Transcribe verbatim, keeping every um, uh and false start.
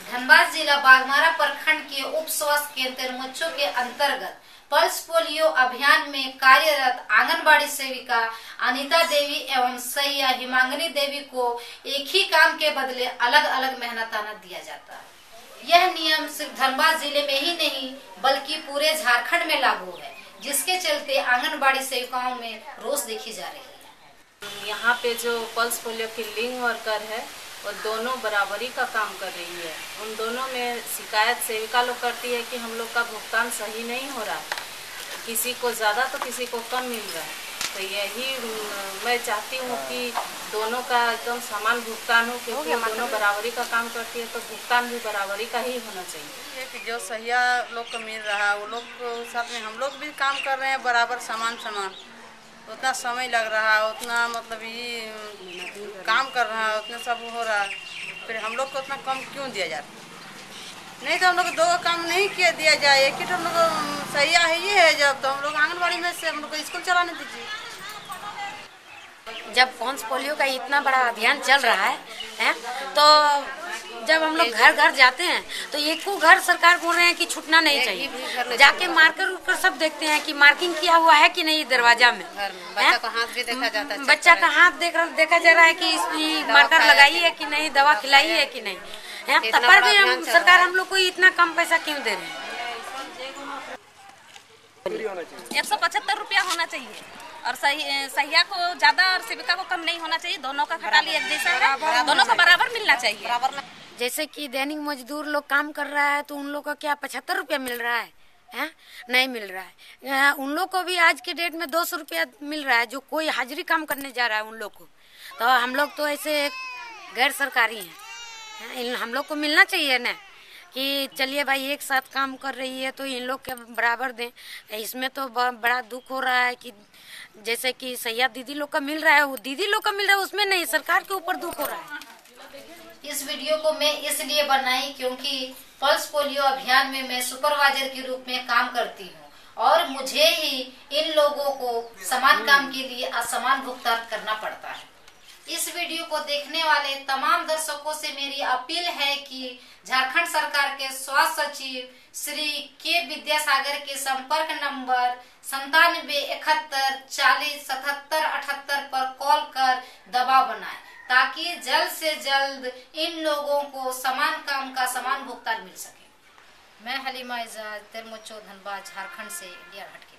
धनबाद जिला बाघमारा प्रखंड के उप स्वास्थ्य केंद्र तिरमुच्चो के अंतर्गत पल्स पोलियो अभियान में कार्यरत आंगनबाड़ी सेविका अनीता देवी एवं सैया हिमांगनी देवी को एक ही काम के बदले अलग अलग मेहनताना दिया जाता है। यह नियम सिर्फ धनबाद जिले में ही नहीं बल्कि पूरे झारखंड में लागू है, जिसके चलते आंगनबाड़ी सेविकाओं में रोष देखी जा रही है। यहाँ पे जो पल्स पोलियो की लिंग वर्कर है वो दोनों बराबरी का काम कर रही है। उन दोनों में शिकायत सेविका लोग करती है कि हम लोग का भुगतान सही नहीं हो रहा है, किसी को ज़्यादा तो किसी को कम मिल रहा है। तो यही मैं चाहती हूँ कि दोनों का एकदम समान भुगतान हो, क्योंकि दोनों बराबरी का काम करती है तो भुगतान भी बराबरी का ही होना चाहिए। कि जो सहिया लोग को मिल रहा है वो लोग को साथ में हम लोग भी काम कर रहे हैं बराबर समान समान। उतना समय लग रहा है, उतना मतलब ये काम कर रहा है, उतना सब हो रहा है, फिर हम लोग को उतना कम क्यों दिया जाता है? नहीं तो हम लोग दो काम नहीं किया दिया जाए, एक ही तो हम लोग सहिया है ये है। जब तो हम लोग आंगनबाड़ी में से हम लोग को स्कूल चलाने दीजिए। जब पल्स पोलियो का इतना बड़ा अभियान चल रहा है, है तो जब हम लोग घर घर जाते हैं तो एक को घर सरकार बोल रहे हैं कि छूटना नहीं चाहिए। जाके मार्कर उठकर सब देखते हैं कि मार्किंग किया हुआ है कि नहीं दरवाजा में। बच्चा का हाथ भी देखा जाता है, बच्चा का हाथ देख देखा जा रहा है कि इसमें मार्कर लगाई है कि नहीं, दवा खिलाई है कि नहीं है। पर भी हम सरकार हम लोग को इतना कम पैसा क्यों दे रहे हैं? एक सौ पचहत्तर रुपया होना चाहिए और सही सहिया को ज्यादा और सेविका को कम नहीं होना चाहिए। दोनों का खटाली एक जैसा है, दोनों को बराबर मिलना चाहिए। जैसे कि दैनिक मजदूर लोग काम कर रहा है तो उन लोग को क्या पचहत्तर रुपया मिल रहा है? है नहीं मिल रहा है। उन लोग को भी आज के डेट में दो सौ रुपया मिल रहा है, जो कोई हाजिरी काम करने जा रहा है उन लोग को। तो हम लोग तो ऐसे गैर सरकारी हैं, हम लोग को मिलना चाहिए ना कि चलिए भाई एक साथ काम कर रही है तो इन लोग के बराबर दें। इसमें तो बड़ा दुख हो रहा है कि जैसे कि सैया दीदी लोग का मिल रहा है, वो दीदी लोग का मिल रहा है, उसमें नहीं, सरकार के ऊपर दुख हो रहा है। इस वीडियो को मैं इसलिए बनाई क्योंकि पल्स पोलियो अभियान में मैं सुपरवाइजर के रूप में काम करती हूँ और मुझे ही इन लोगों को समान काम के लिए असमान भुगतान करना पड़ता है। इस वीडियो को देखने वाले तमाम दर्शकों से मेरी अपील है कि झारखंड सरकार के स्वास्थ्य सचिव श्री के विद्यासागर के संपर्क नंबर संतानवे इकहत्तर चालीस सतहत्तर अठहत्तर पर कॉल कर दबाव बनाएं, ताकि जल्द से जल्द इन लोगों को समान काम का समान भुगतान मिल सके। मैं हलीमा इजाज, तिरमुच्चो, धनबाद, झारखंड से इंडिया हट के।